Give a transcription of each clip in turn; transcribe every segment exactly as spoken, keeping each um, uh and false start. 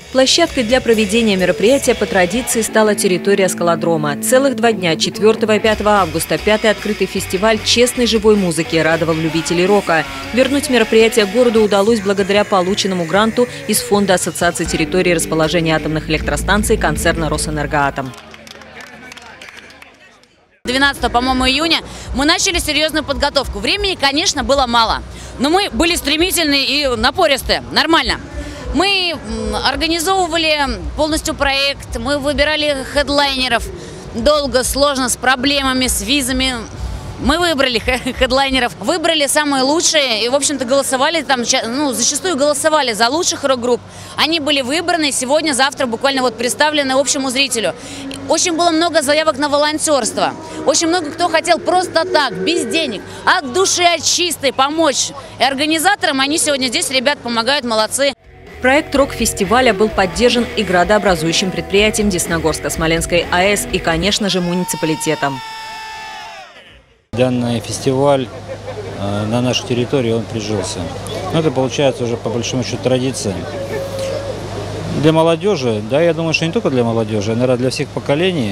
Площадкой для проведения мероприятия по традиции стала территория скалодрома. Целых два дня, четвёртого и пятого августа, пятый открытый фестиваль честной живой музыки радовал любителей рока. Вернуть мероприятие городу удалось благодаря полученному гранту из Фонда Ассоциации территории расположения атомных электростанций концерна «Росэнергоатом». двенадцатого, по-моему, июня мы начали серьезную подготовку. Времени, конечно, было мало, но мы были стремительны и напористы. Нормально. Мы организовывали полностью проект, мы выбирали хедлайнеров. Долго, сложно, с проблемами, с визами. Мы выбрали хедлайнеров, выбрали самые лучшие и, в общем-то, голосовали там, ну, зачастую голосовали за лучших рок-групп. Они были выбраны сегодня, завтра буквально вот представлены общему зрителю. Очень было много заявок на волонтерство. Очень много кто хотел просто так, без денег, от души, от чистой помочь. И организаторам они сегодня здесь, ребят, помогают, молодцы. Проект рок-фестиваля был поддержан и градообразующим предприятием Десногорско-Смоленской АЭС и, конечно же, муниципалитетом. Данный фестиваль э, на нашей территории он прижился. Но это получается уже по большому счету традиция. Для молодежи, да, я думаю, что не только для молодежи, а, наверное, для всех поколений.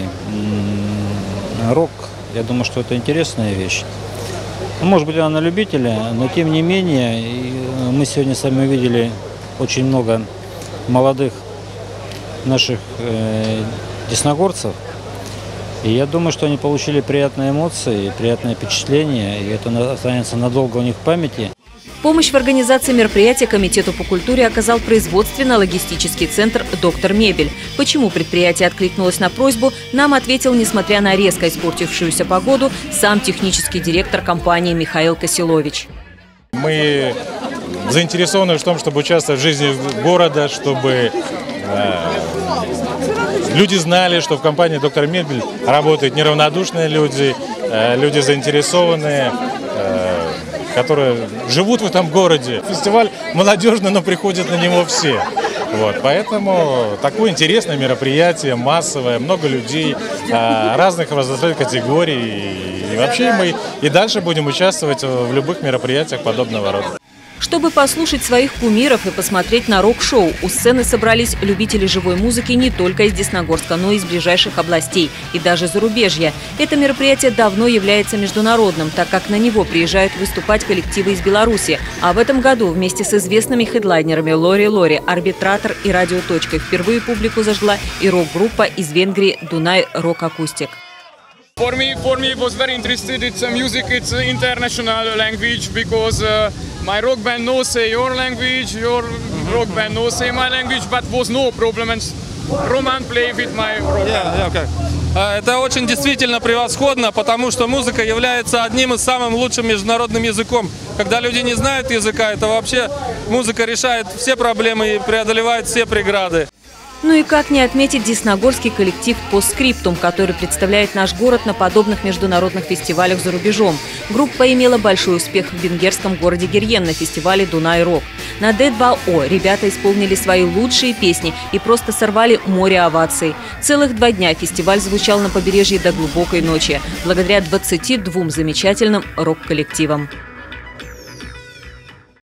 Рок, я думаю, что это интересная вещь. Может быть, она на любителя, но тем не менее, мы сегодня сами увидели очень много молодых наших э, десногорцев. И я думаю, что они получили приятные эмоции, приятные впечатления, и это останется надолго у них в памяти. Помощь в организации мероприятия Комитету по культуре оказал производственно-логистический центр «Доктор Мебель». Почему предприятие откликнулось на просьбу, нам ответил, несмотря на резко испортившуюся погоду, сам технический директор компании Михаил Косилович. Мы заинтересованы в том, чтобы участвовать в жизни города, чтобы э, люди знали, что в компании «Доктор Мебель» работают неравнодушные люди, э, люди заинтересованные, э, которые живут в этом городе. Фестиваль молодежный, но приходят на него все. Вот, поэтому такое интересное мероприятие, массовое, много людей, э, разных возрастных категорий. И вообще мы и дальше будем участвовать в любых мероприятиях подобного рода. Чтобы послушать своих кумиров и посмотреть на рок-шоу, у сцены собрались любители живой музыки не только из Десногорска, но и из ближайших областей и даже зарубежья. Это мероприятие давно является международным, так как на него приезжают выступать коллективы из Беларуси. А в этом году вместе с известными хедлайнерами Лори Лори, Арбитратор и Радио Точка впервые публику зажгла и рок-группа из Венгрии «Дунай Рок Акустик». For me, for me, it was very interested. It's a music. It's an international language because uh, my rock band knows say your language, your rock band knows say my language, but was no problem. And Roman play with my rock band. Yeah, yeah, okay. Это очень действительно превосходно, потому что музыка является одним из самых лучших международным языком. Когда люди не знают языка, это вообще музыка решает все проблемы и преодолевает все преграды. Ну и как не отметить десногорский коллектив «Постскриптум», который представляет наш город на подобных международных фестивалях за рубежом. Группа имела большой успех в венгерском городе Гирьен на фестивале «Дунай Рок». На Дэ два О ребята исполнили свои лучшие песни и просто сорвали море оваций. Целых два дня фестиваль звучал на побережье до глубокой ночи, благодаря двадцати двум замечательным рок-коллективам.